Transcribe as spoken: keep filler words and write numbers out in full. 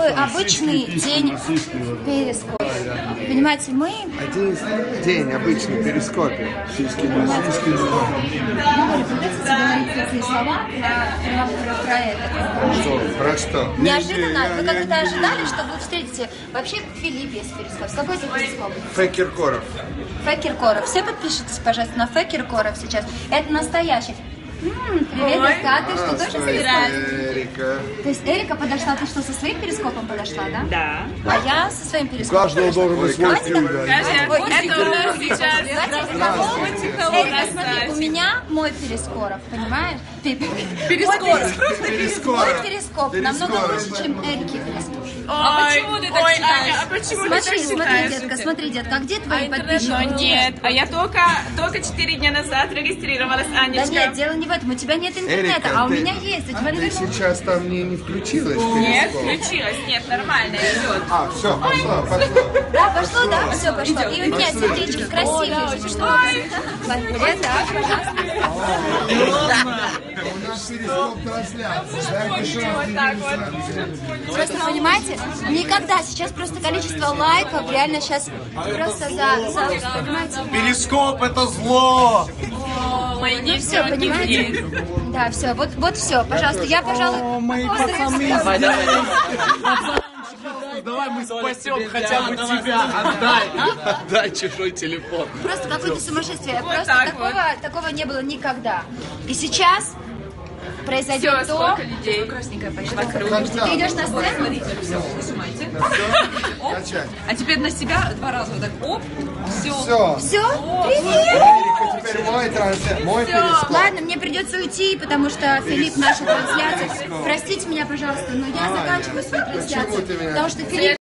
такой обычный день перископа. Понимаете, мы... Один день обычный перископе. Такие слова про, про это. Что? Про что? Неожиданно, вы как-то ожидали, что вы встретите... Вообще, Филипп есть перископ. С какой это перископ? Ф. Киркоров. Ф. Киркоров. Все подпишитесь, пожалуйста, на Ф. Киркоров сейчас. Это настоящий. М-м, привет, Эрика, а ты что, тоже собираешь? Эрика. То есть Эрика подошла, ты что, со своим перископом подошла, да? Да. А я со своим перископом. Каждого должен быть свой фильм. Это у нас сейчас. Эрика, смотри, у меня мой перискоров, понимаешь? Перискоров. Мой перископ намного лучше, чем Эрики перископ. А почему ты так считаешь? А почему ты так Смотри, смотри, считаешь? детка, смотри, детка, а где твои подписчики? Но нет, а я только только четыре дня назад регистрировалась, Да Анечка. нет, дело не в этом, у тебя нет интернета, Эрика, а у ты- меня есть. У тебя, Ты наверное, сейчас там не, не включилась в Нет, перископ? включилась, нет, нормально идет. А, все, пошло, пошло. Да, пошло, да? Все, пошло. И у меня сердечки красивые. Если что, вот это, пожалуйста. У нас перископ трансляция. Вот так вот. Просто понимаете, никогда сейчас просто количество лайков реально сейчас просто за, за понимаете? Перископ это зло! Мои Ну все, понимаете? Да, все, вот, вот все, пожалуйста, я, пожалуй, Мои пацаны! Давай, давай. Давай мы спасем хотя бы тебя! Отдай! Отдай чужой телефон! просто какое-то сумасшествие, Вот просто так такого, такого не было никогда. И сейчас произойдет Все, то... сколько людей? Красненькая пошла. Ты идешь на сцену? Качать. А теперь на себя два раза вот так, оп, все. Все. Все? Привет! Эрика, теперь мой трансляция. Мой перископ. Ладно, мне придется уйти, потому что Филипп нашу трансляцию. Простите меня, пожалуйста, но я заканчиваю свою трансляцию. ты меня- Потому что Филипп